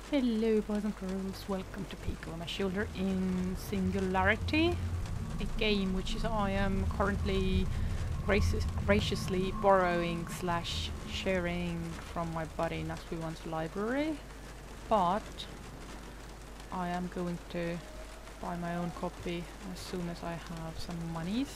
Hello boys and girls, welcome to Peek Over My Shoulder in Singularity, a game which is I am currently graciously borrowing slash sharing from my buddy Noobvision's library, but I am going to buy my own copy as soon as I have some monies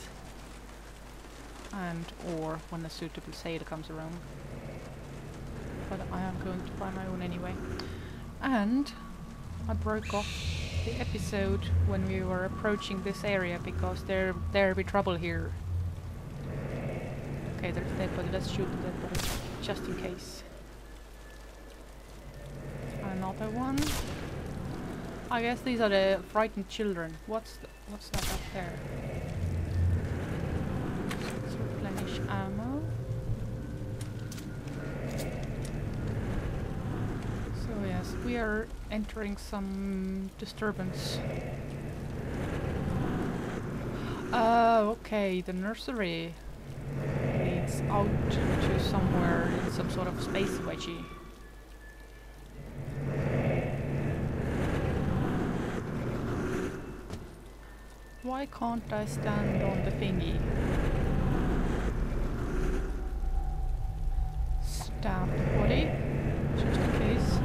and or when a suitable sale comes around, but I am going to buy my own anyway. And I broke off the episode when we were approaching this area because there be trouble here. Okay, there's dead body. Let's shoot the dead body just in case. Another one. I guess these are the frightened children. What's that up there? Let's replenish ammo. Yes, we are entering some disturbance. Okay, the nursery leads out to somewhere in some sort of space wedgie. Why can't I stand on the thingy? Stab the body, just in case.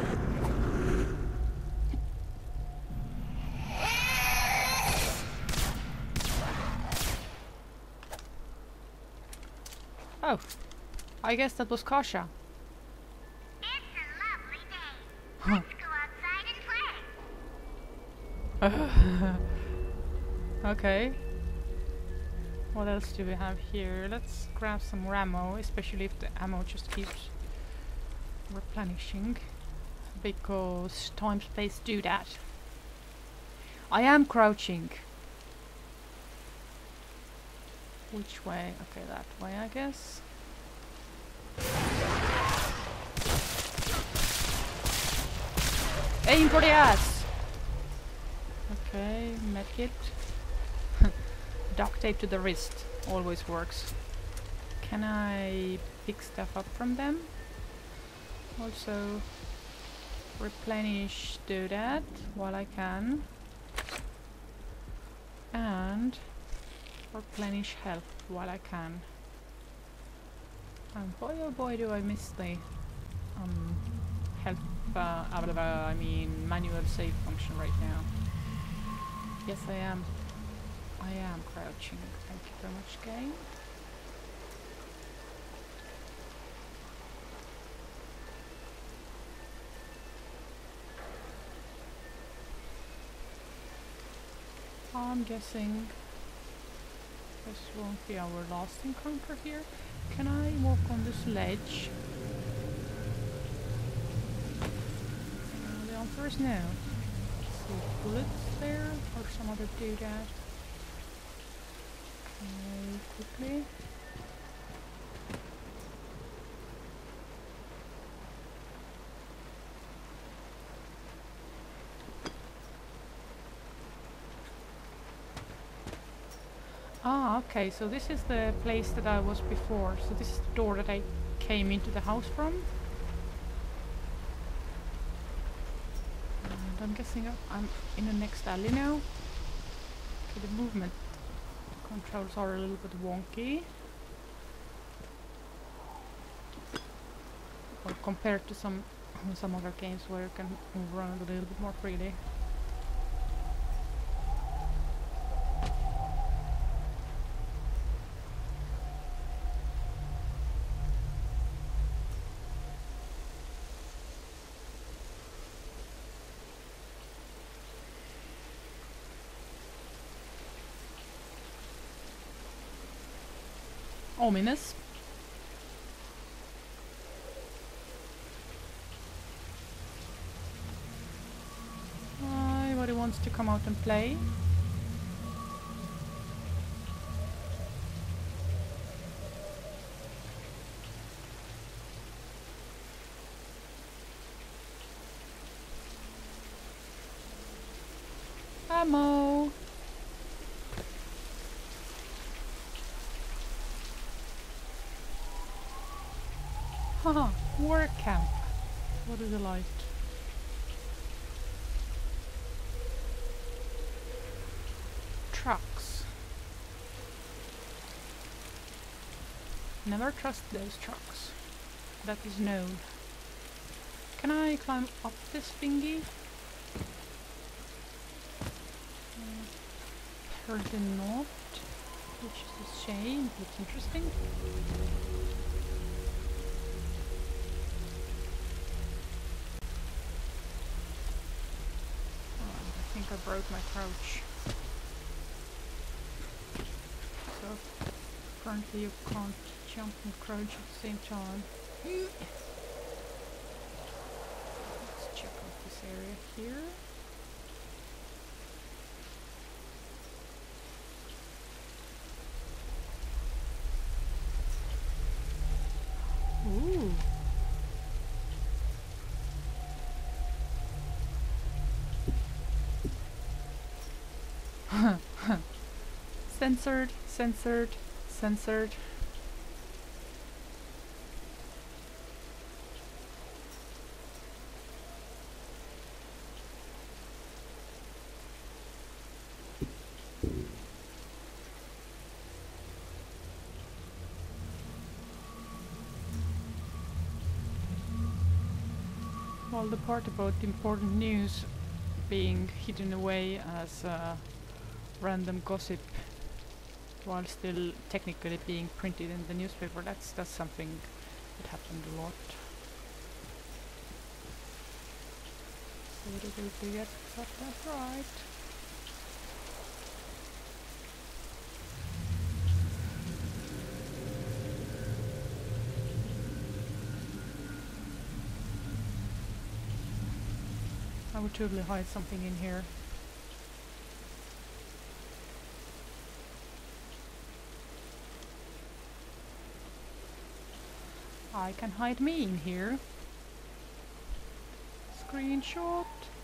Oh, I guess that was Kasha. It's a lovely day. Let's go outside and play. Okay. What else do we have here? Let's grab some ammo, especially if the ammo just keeps replenishing. Because time space do that. I am crouching. Which way? Okay, that way, I guess. Aim for the ass! Okay, medkit. Duct tape to the wrist. Always works. Can I pick stuff up from them? Also, replenish, do that while I can. And replenish health while I can. And boy oh boy do I miss the health, I mean manual save function right now. Yes, I am crouching. Thank you very much, game. I'm guessing this won't be our last encounter here. Can I walk on this ledge? The answer is no. See bullets there or some other doodad. Quickly. Ah, okay, so this is the place that I was before. So this is the door that I came into the house from. And I'm guessing I'm in the next alley now. Okay, the movement controls are a little bit wonky. Or compared to some other games where you can move around a little bit more freely. Ominous. Anybody wants to come out and play? Ammo! Haha, work camp. What a delight. trucks. Never trust those trucks. That is known. Can I climb up this thingy? Apparently not, which is a shame. Looks interesting. I think I broke my crouch. So apparently you can't jump and crouch at the same time. Let's check out this area here. Ooh. Censored, censored, censored. Well, the part about important news being hidden away as random gossip while still technically being printed in the newspaper, that's something that happened a lot. So to get that right. I would totally hide something in here. I can hide me in here. Screenshot.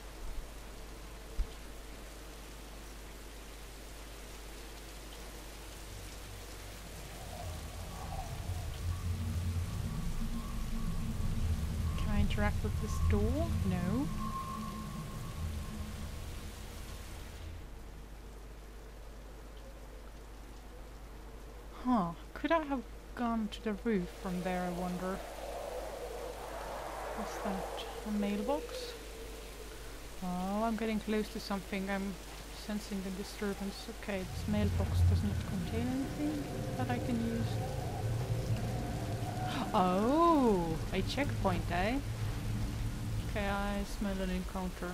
Can I interact with this door? No. Huh. Could I have gone to the roof from there, I wonder? What's that? A mailbox? Oh, I'm getting close to something. I'm sensing the disturbance. Okay, this mailbox does not contain anything that I can use. Oh! A checkpoint, eh? Okay, I smell an encounter.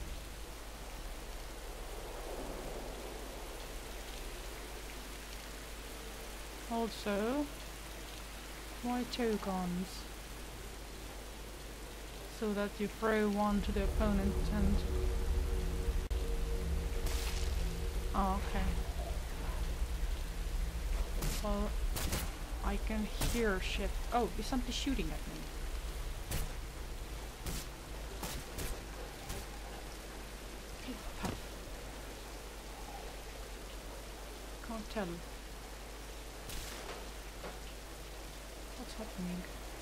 Also, why two guns? So that you throw one to the opponent and... Oh, okay. Well, I can hear shit. Oh, is somebody shooting at me? Can't tell. What's happening?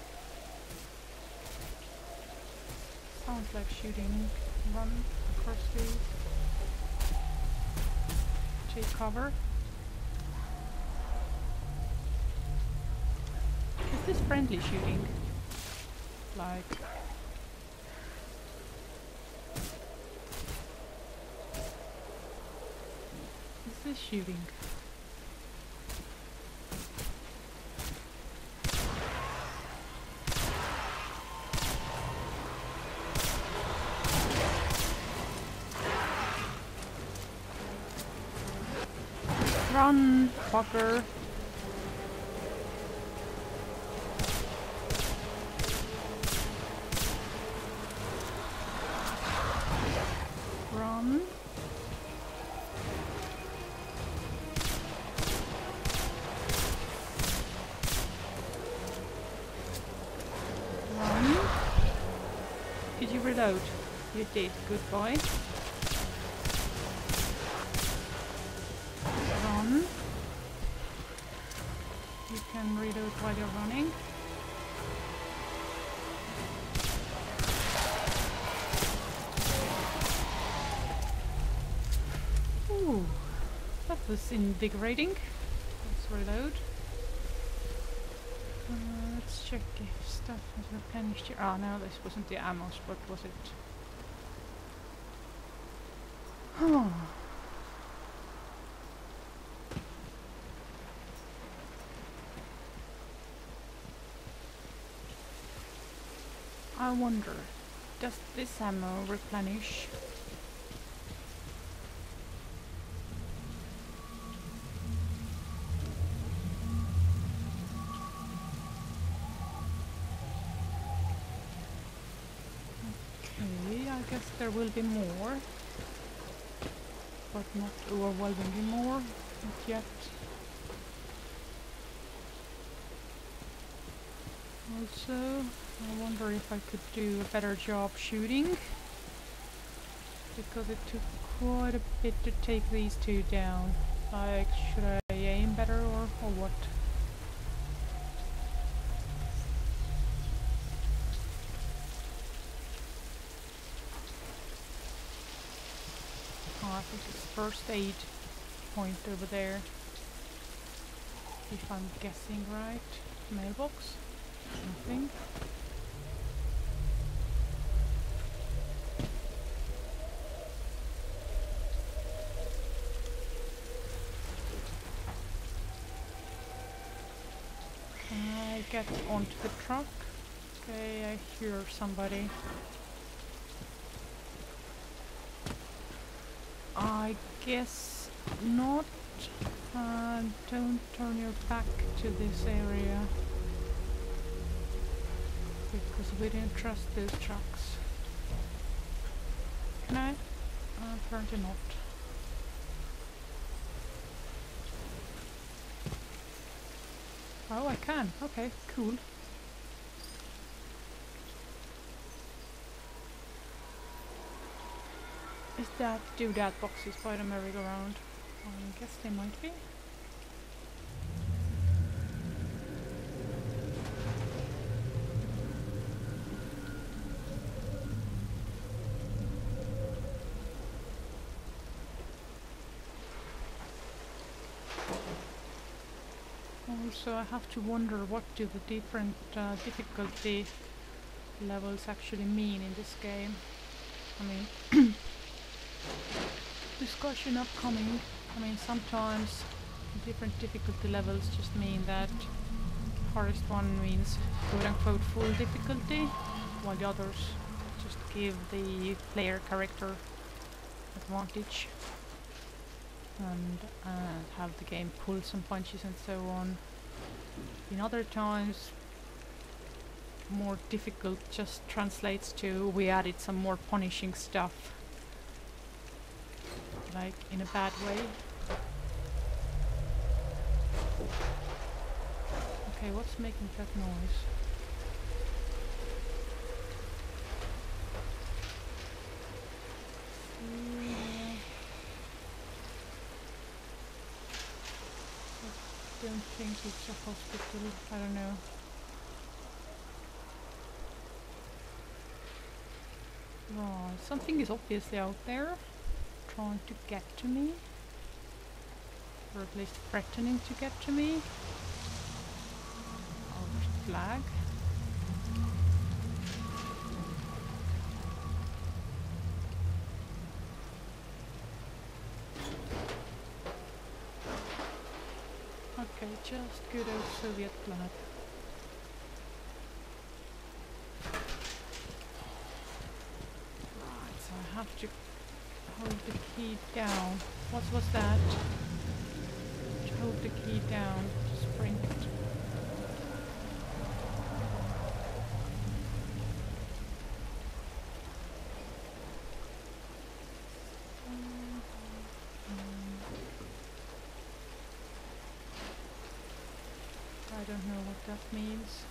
Sounds like shooting. Run across these. Take cover. Is this friendly shooting? Like... Is this shooting? Run, fucker. Run. Run. Did you reload? You did. Good boy. Run. You can reload while you're running. Ooh, that was invigorating. Let's reload. Let's check if stuff was replenished here. Ah, no, this wasn't the ammo spot, was it? I wonder, does this ammo replenish? Okay, I guess there will be more, but not overwhelmingly more, not yet. Also, I wonder if I could do a better job shooting, because it took quite a bit to take these two down. Like, should I aim better or what? I think it's first aid point over there. If I'm guessing right. Mailbox? Nothing. I get onto the truck. Okay, I hear somebody. I guess not. Don't turn your back to this area, because we didn't trust those trucks. Can I? Apparently not. Oh, I can. Okay, cool. Is that doodad boxes by the merry-go-round? I guess they might be. Also, I have to wonder what do the different difficulty levels actually mean in this game. I mean, discussion upcoming. I mean, sometimes different difficulty levels just mean that hardest one means quote-unquote full difficulty, while the others just give the player character advantage and have the game pull some punches and so on. In other times, more difficult just translates to we added some more punishing stuff, like in a bad way. Okay, what's making that noise? I don't think it's a hospital, I don't know. Right, something is obviously out there, trying to get to me. Or at least threatening to get to me. Our flag. Okay, just good old Soviet flag. Right, so I have to hold the key down. What was that? To hold the key down, to sprint. I don't know what that means.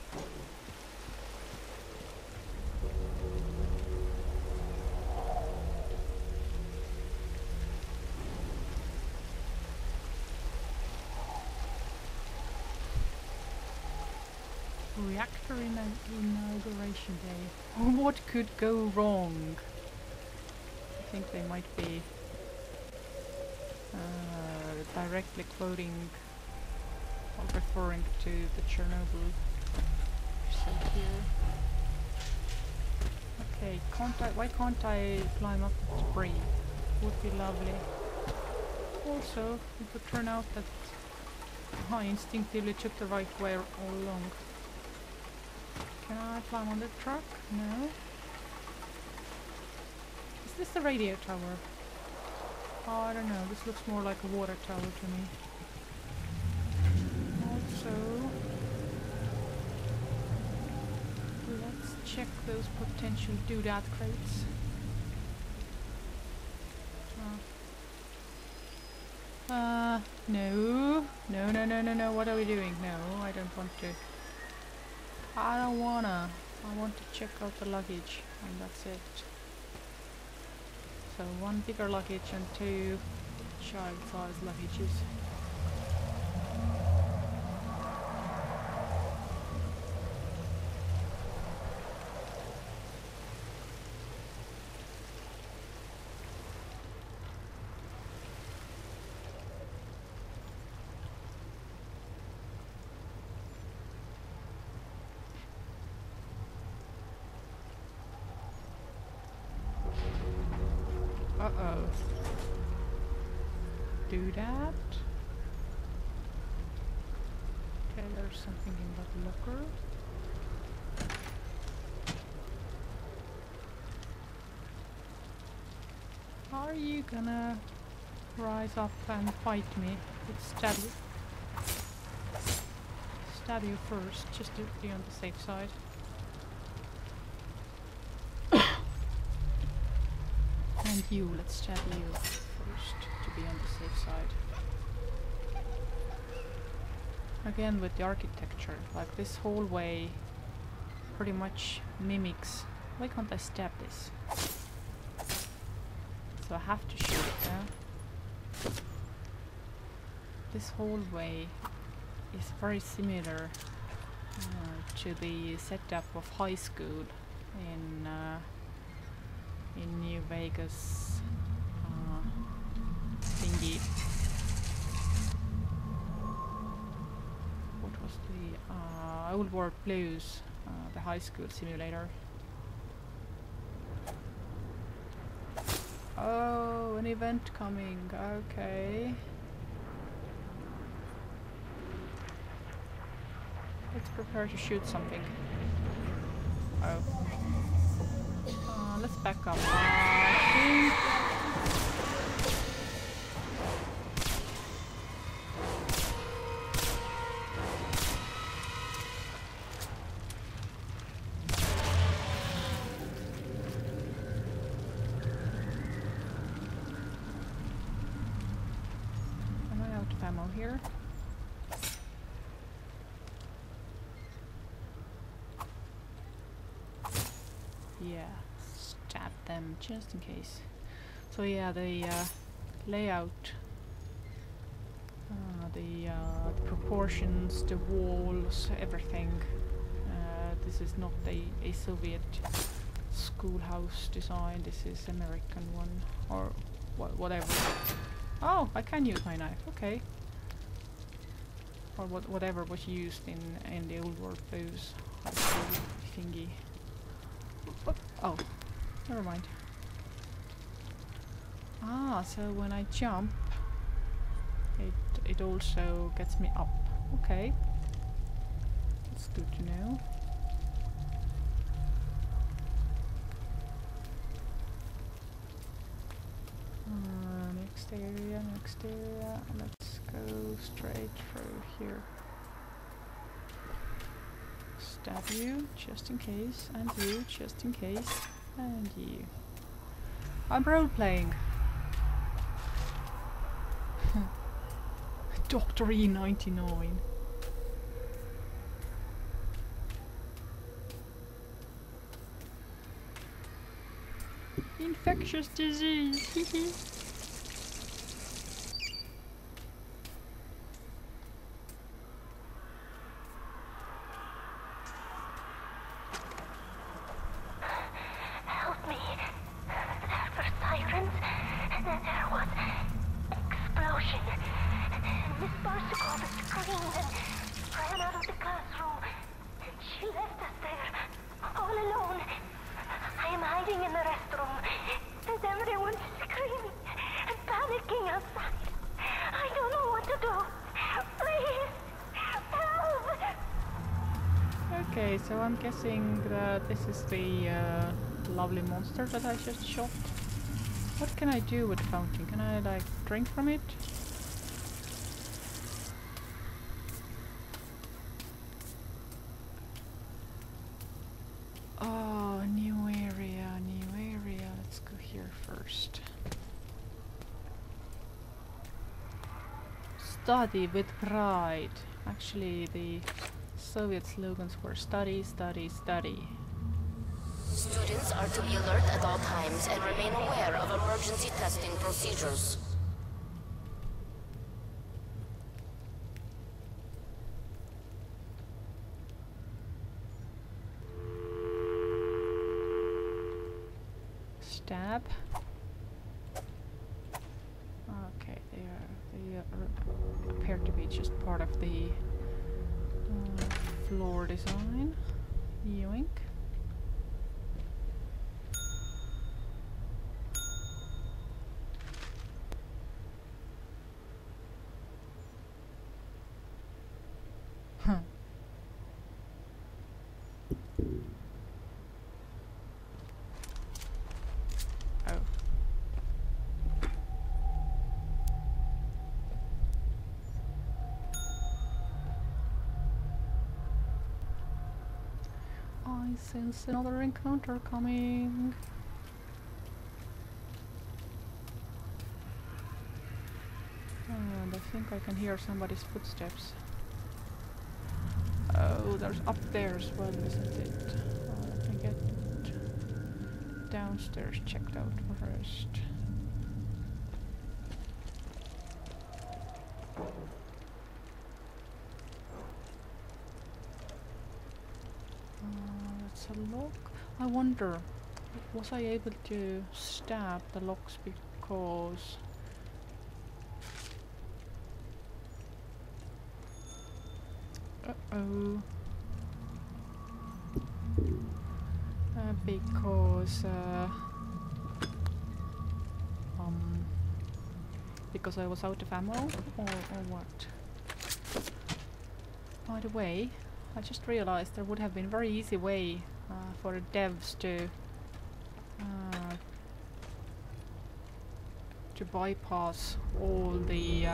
Reactor inauguration day. What could go wrong? I think they might be directly quoting or referring to the Chernobyl episode here. Okay, why can't I climb up the debris? Would be lovely. Also, it would turn out that I instinctively took the right way all along. Can I climb on the truck? No. Is this the radio tower? Oh, I don't know. This looks more like a water tower to me. Also, let's check those potential doodad crates. No. No. What are we doing? No, I don't want to. I don't wanna. I want to check out the luggage, and that's it. So one bigger luggage and two child-sized luggages. Uh-oh. Do that. Okay, there's something in that locker. Are you gonna rise up and fight me? Let's stab you. Stab you first, just to be on the safe side. And you, let's stab you first to be on the safe side. Again with the architecture, like this hallway pretty much mimics. Why can't I stab this? So I have to shoot it, yeah? This hallway is very similar to the setup of high school in New Vegas thingy. What was the Old World Blues, the high school simulator. Oh, an event coming, okay. Let's prepare to shoot something. Oh. Let's back up. Am I out of ammo here? Yeah. Stab them just in case. So yeah, the layout, the proportions, the walls, everything. This is not a Soviet schoolhouse design. This is American one, or whatever. Oh, I can use my knife. Okay. Or whatever was used in the Old World Blues high school thingy. Oh. Never mind. Ah, so when I jump, it also gets me up. Okay. That's good to know. Next area. Let's go straight through here. Stab you, just in case, and you, just in case. And you. I'm role-playing. Dr. E99. Infectious disease. There were sirens, and then there was explosion. hiding in the restroom. And everyone's screaming and panicking outside. I don't know what to do. Please, help! Okay, so I'm guessing that this is the lovely monster that I just shot. What can I do with the fountain? Can I like drink from it? Oh, new area, new area. Let's go here first. Study with pride. Actually, the Soviet slogans were study, study, study. Students are to be alert at all times and remain aware of emergency testing procedures. Stab. Okay, they appear to be just part of the floor design. Yoink. Huh. Oh. I sense another encounter coming. And I think I can hear somebody's footsteps. Oh, there's up there as well, isn't it? Let me get downstairs checked out first. That's a lock. I wonder, was I able to stab the locks because... Uh-oh. Because I was out of ammo, or what? By the way, I just realized there would have been a very easy way for the devs to bypass all the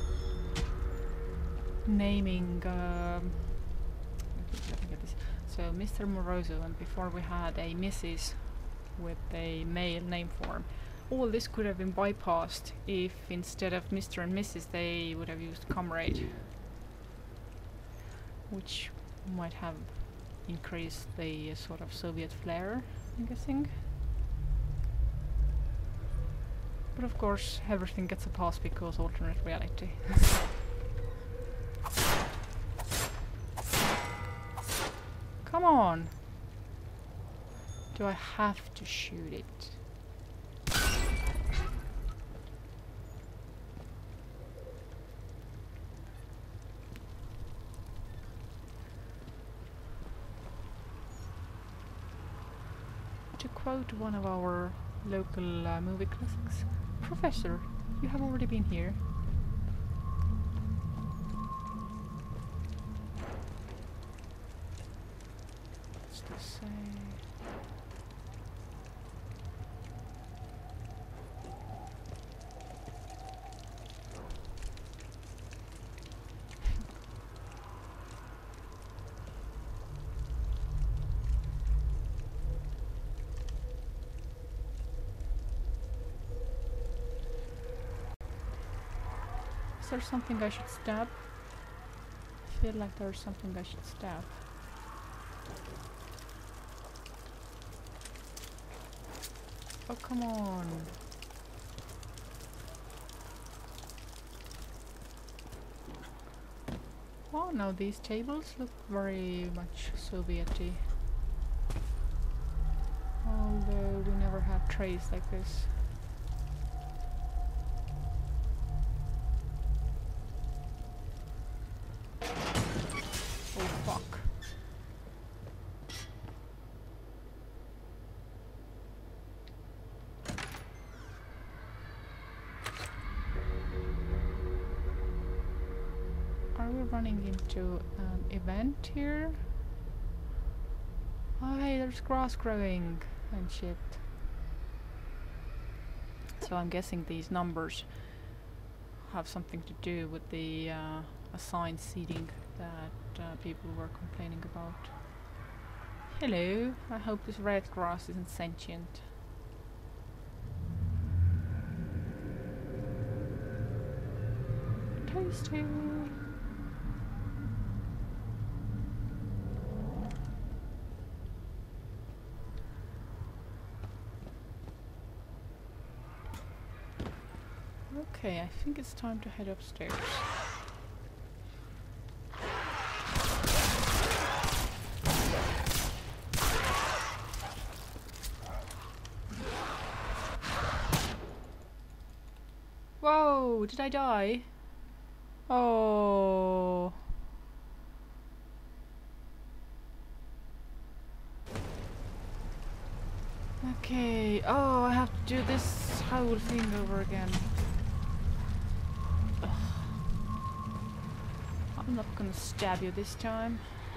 naming. Let me get this. So Mr. Moroso, and before we had a Mrs. with a male name form. All this could have been bypassed if instead of Mr. and Mrs. they would have used comrade, which might have increased the sort of Soviet flair, I'm guessing. But of course everything gets a pass because alternate reality. Come on! Do I have to shoot it? To quote one of our local movie classics, Professor, you have already been here. What's this say? Is there something I should stab? I feel like there's something I should stab. Oh, come on. Oh, now these tables look very much Soviet-y. Although we never had trays like this. Oh, fuck. running into an event here. Oh, hey, there's grass growing and shit. So I'm guessing these numbers have something to do with the assigned seating that people were complaining about. Hello, I hope this red grass isn't sentient. Tasty! Okay, I think it's time to head upstairs. Whoa, did I die? Oh. Okay, oh, I have to do this whole thing over again. Ugh. I'm not gonna stab you this time.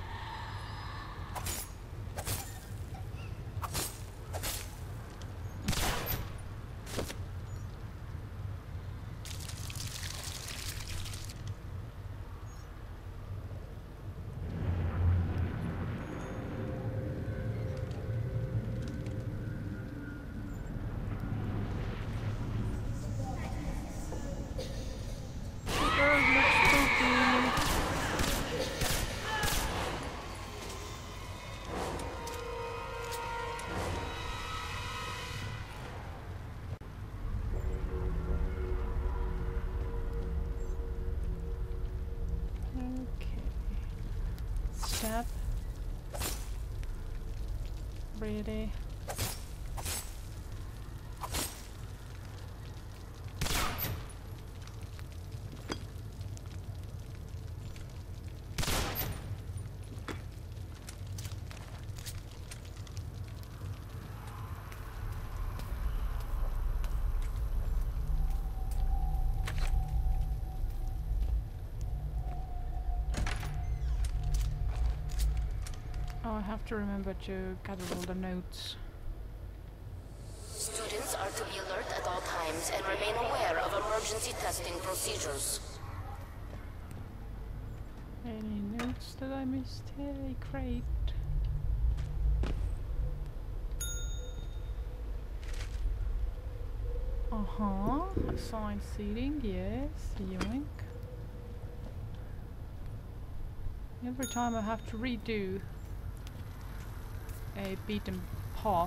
Stab. Really? Oh, I have to remember to gather all the notes. Students are to be alert at all times and remain aware of emergency testing procedures. Any notes that I missed? Hey, great. Assigned seating, yes, yoink. Every time I have to redo a beaten path,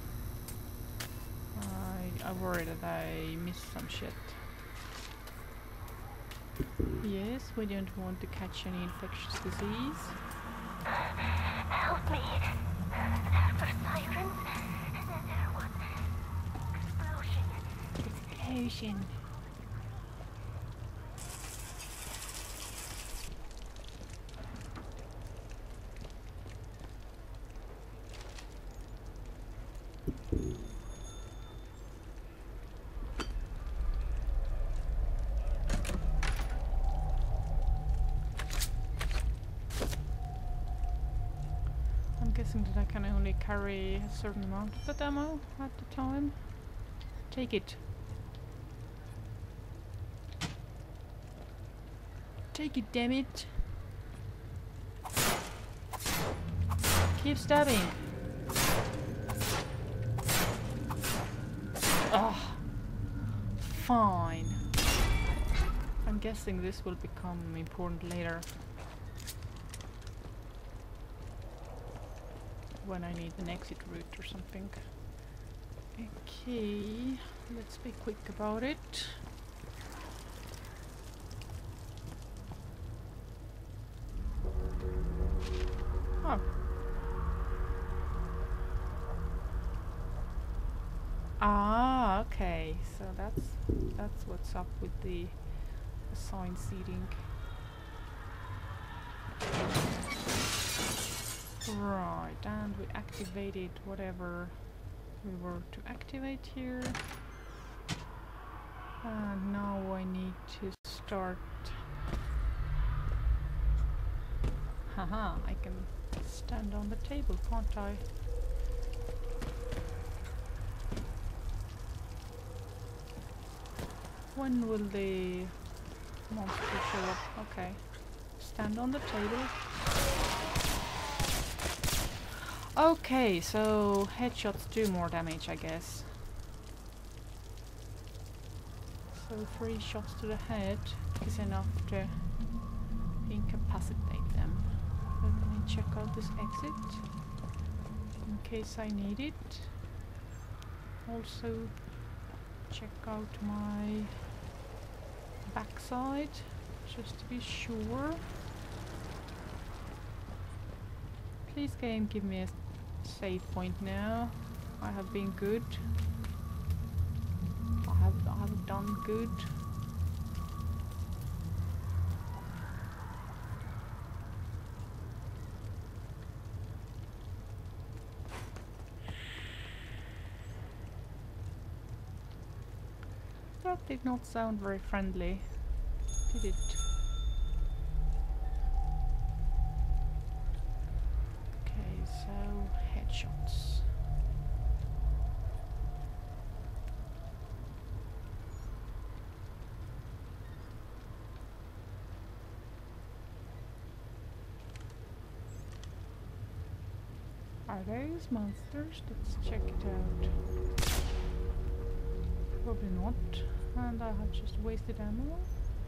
I worry that I missed some shit. Yes, we don't want to catch any infectious disease. Help me. For sirens. There was explosion. Explosion. I'm guessing that I can only carry a certain amount of that ammo at the time. Take it. Take it, damn it. Keep stabbing. Ugh. Fine. I'm guessing this will become important later. When I need an exit route or something. Okay, let's be quick about it. Oh. Ah, okay. So that's what's up with the assigned seating. Right, and we activated whatever we were to activate here. And now I need to start Haha, I can stand on the table, can't I? When will the monster show up? Okay. Stand on the table. Okay, so headshots do more damage, I guess. So 3 shots to the head is enough to incapacitate them. Let me check out this exit in case I need it. Also check out my backside just to be sure. Please game, give me a save point now. I have been good. I have done good. That did not sound very friendly, did it? Okay, so headshots. Are those monsters? Let's check it out. Probably not. And I have just wasted ammo.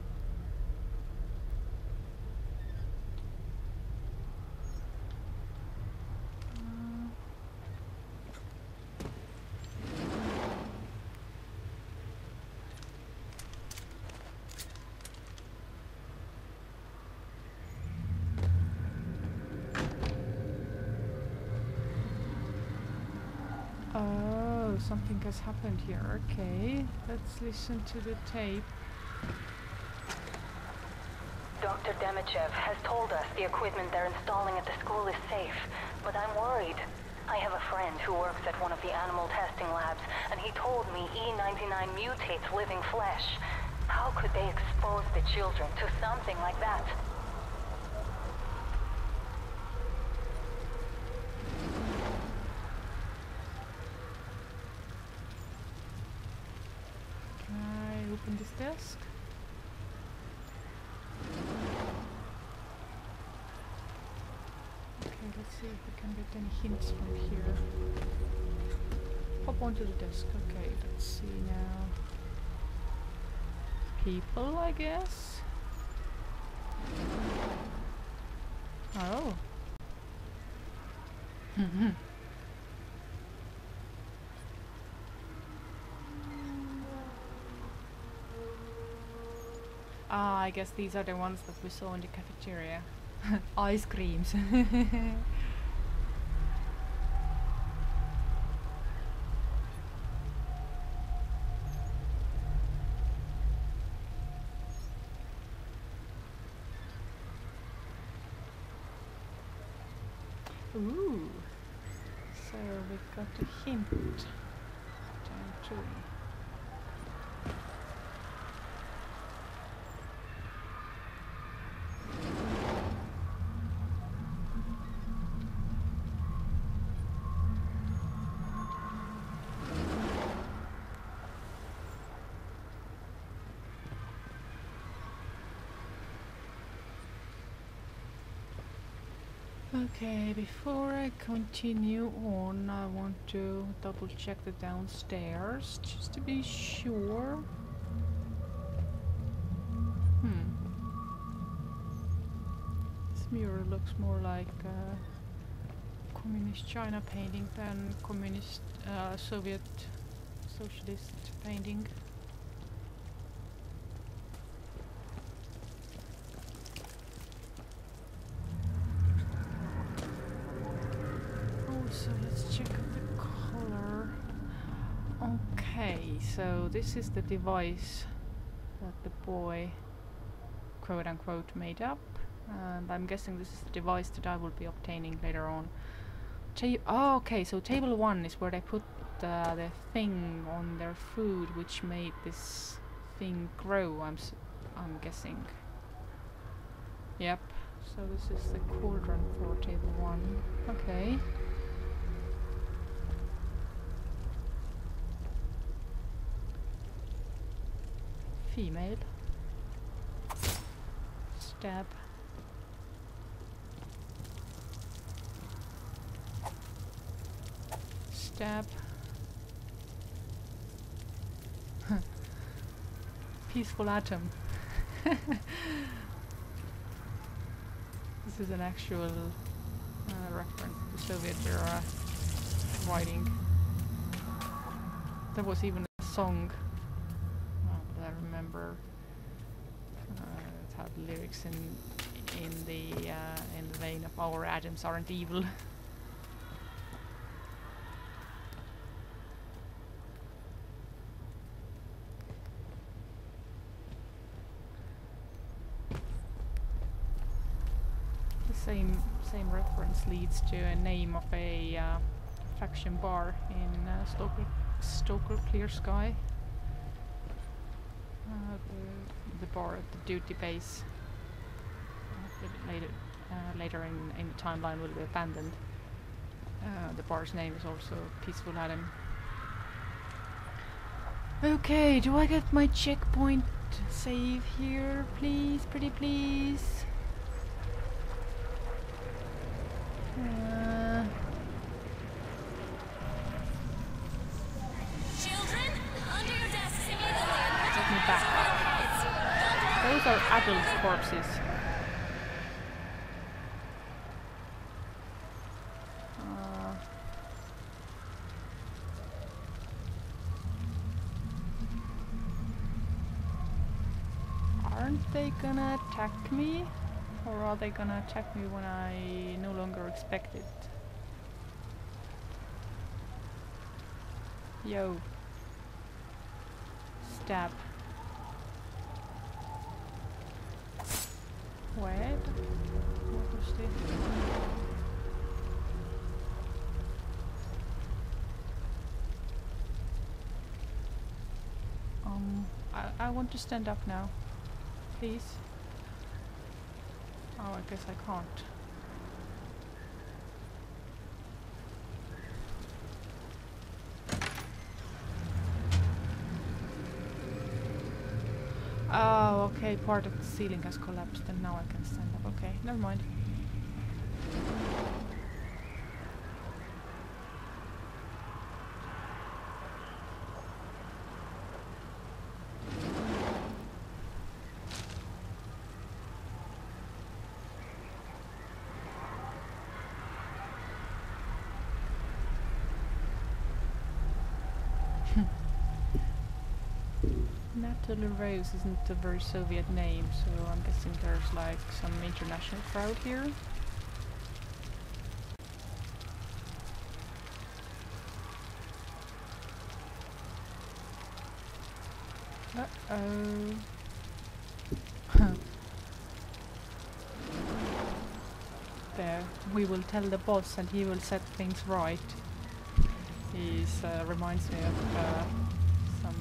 Oh, something has happened here. Okay, let's listen to the tape. Dr. Demichev has told us the equipment they're installing at the school is safe, but I'm worried. I have a friend who works at one of the animal testing labs, and he told me E99 mutates living flesh. How could they expose the children to something like that? Can I open this desk? Okay, let's see if we can get any hints from here. Hop onto the desk. Okay, let's see now. People, I guess? Oh. Ah, I guess these are the ones that we saw in the cafeteria. Ice creams. Ooh. So we got a hint down too. Okay, before I continue on, I want to double check the downstairs just to be sure. This mirror looks more like communist China painting than communist Soviet socialist painting. So let's check out the color. Okay, so this is the device that the boy quote unquote made up, and I'm guessing this is the device that I will be obtaining later on. Oh, okay, so table 1 is where they put the thing on their food which made this thing grow, I'm guessing. Yep, So this is the cauldron for table 1. Okay. Female. Stab. Stab. Peaceful atom. This is an actual reference to the Soviet era writing. There was even a song that I remember. It had lyrics in the vein of "Our atoms aren't evil." Same reference leads to a name of a faction bar in Stoker Clear Sky. The bar at the duty base later in the timeline will be abandoned. The bar's name is also Peaceful Atom. Okay, do I get my checkpoint save here, please? Pretty please. Children, under your desks immediately. Take me back. Those are adult corpses. Aren't they gonna attack me? Or are they gonna attack me when I no longer expect it? Yo. Stab. Wait. What was this? I want to stand up now. Please. Oh, I guess I can't. Oh, okay, part of the ceiling has collapsed and now I can stand up. Okay, never mind. Natalie Rose isn't a very Soviet name, so I'm guessing there's like some international crowd here. Uh-oh. There, we will tell the boss and he will set things right. He reminds me of some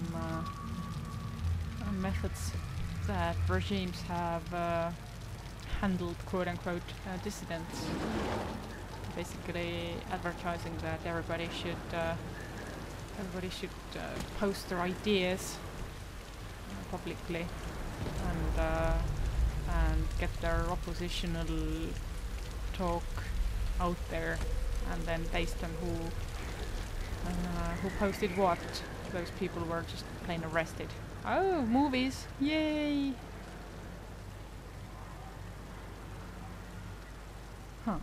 methods that regimes have handled quote-unquote dissidents. Basically advertising that everybody should post their ideas publicly and get their oppositional talk out there, and then based on who posted what, those people were just plain arrested. Oh, movies! Yay! Huh.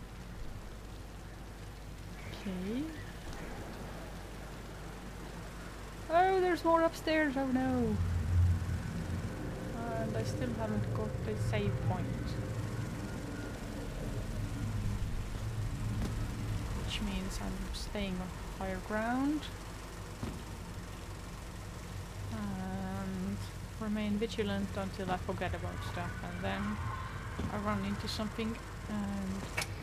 Okay. Oh, there's more upstairs! Oh no! And I still haven't got the save point. Which means I'm staying on higher ground. And remain vigilant until I forget about stuff, and then I run into something and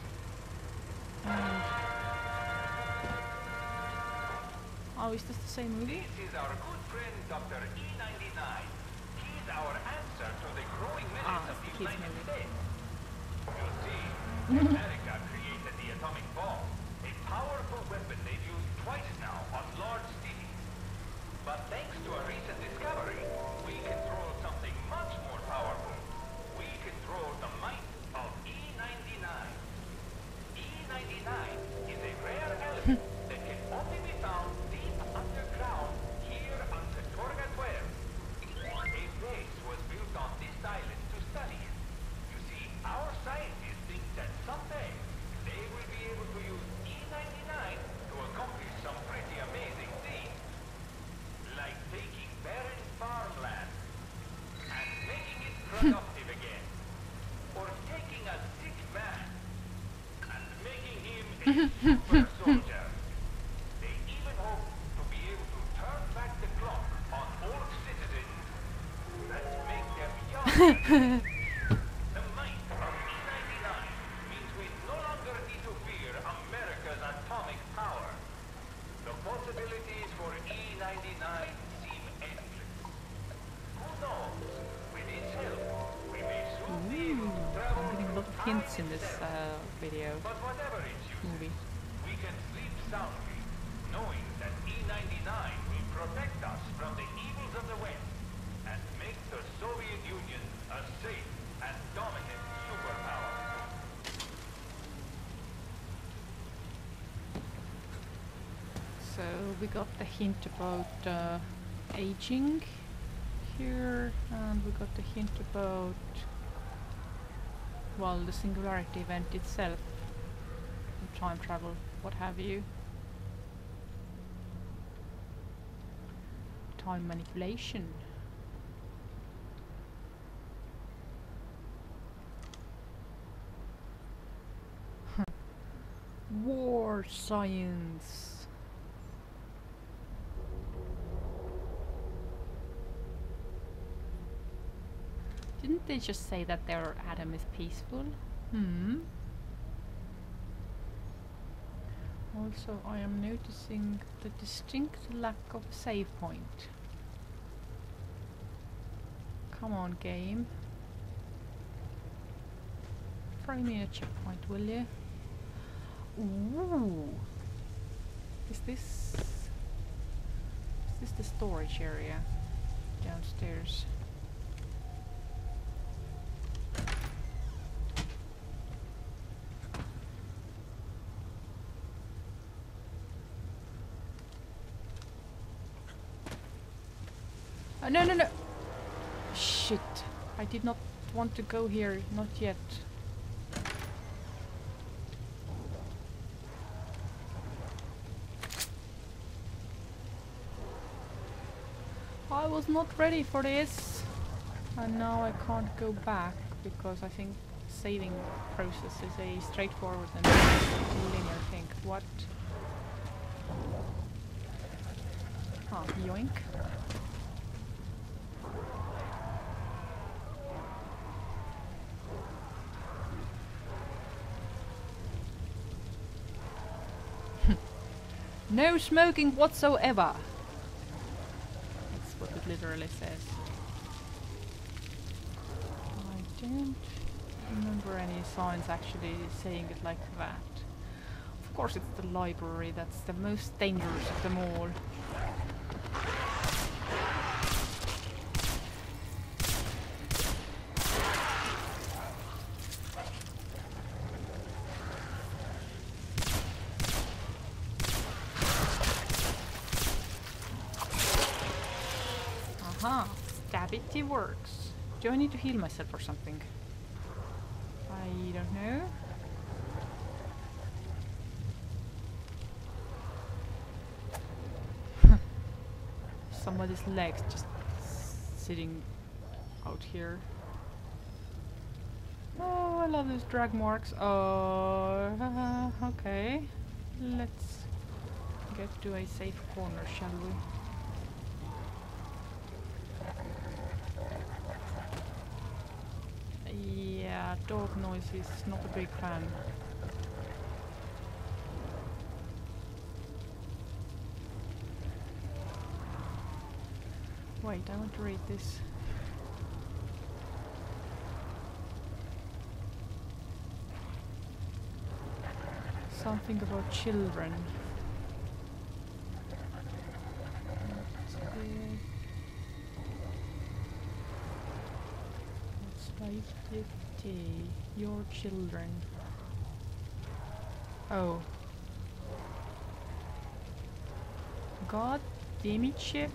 oh, is this the same movie? This is our good friend Dr. E99. He's our answer to the growing menace of the kids United movie. States. You see, America created the atomic bomb, a powerful weapon they've used twice now on large cities. But thanks to a recent discovery, we control something much more powerful. We control the might of E99. E99 is a rare element that can only be found deep underground here on Katorga 12. A base was built on this island to study it. You see, our scientists think that someday they will be able to use E99 to accomplish some pretty amazing things. Like taking barren farmland and making it productive again. Or taking a sick man and making him a super soldier. They even hope to be able to turn back the clock on old citizens and make them young. The might of E99 means we no longer need to fear America's atomic power. The possibilities for E99 seem endless. Who knows? With its help, we may soon be able to travel I'm getting a lot of hints in this video, but whatever its use, movie. we can sleep soundly, knowing that E99 will protect us from the evils of the West and make the Soviet Union a safe and dominant superpower. So we got the hint about aging here, and we got the hint about, well, the Singularity event itself, time travel, what have you. Time manipulation. War science. Didn't they just say that their atom is peaceful? Also, I am noticing the distinct lack of a save point. Come on, game. Throw me a checkpoint, will you? Ooh! Is this the storage area downstairs? No, no, no! Shit! I did not want to go here, not yet. I was not ready for this! And now I can't go back, because I think saving process is a straightforward and linear thing. What? Ah, yoink. No smoking whatsoever! That's what it literally says. I don't remember any signs actually saying it like that. Of course it's the library that's the most dangerous of them all. Aha! Stabity works. Do I need to heal myself or something? I don't know. Somebody's legs just sitting out here. Oh, I love those drag marks. Oh, okay. Let's get to a safe corner, shall we? Yeah, dog noises, not a big fan. Wait, I want to read this. Something about children. Your children. Oh. God damn it, Chef.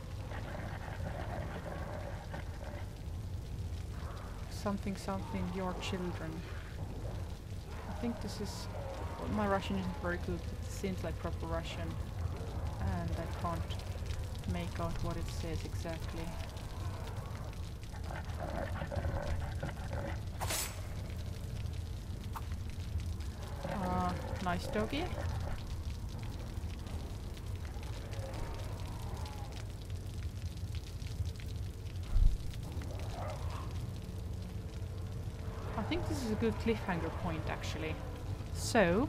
Something, your children. I think this is... well, my Russian isn't very good. It seems like proper Russian. And I can't make out what it says exactly. Nice doggy. I think this is a good cliffhanger point actually. So,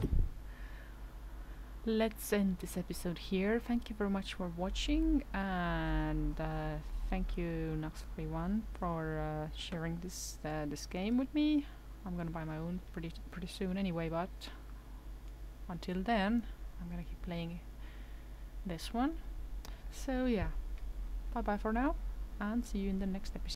let's end this episode here. Thank you very much for watching, and thank you Nooks41 for sharing this game with me. I'm gonna buy my own pretty soon anyway, but until then I'm gonna keep playing this one. So yeah, bye bye for now, and see you in the next episode.